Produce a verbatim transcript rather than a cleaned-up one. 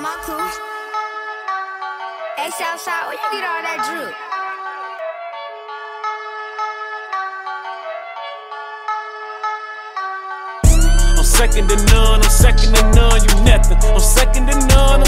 my crew. Hey, Southside, where you get all that drip? I'm second to none, I'm second to none, you nothing. I'm second to none,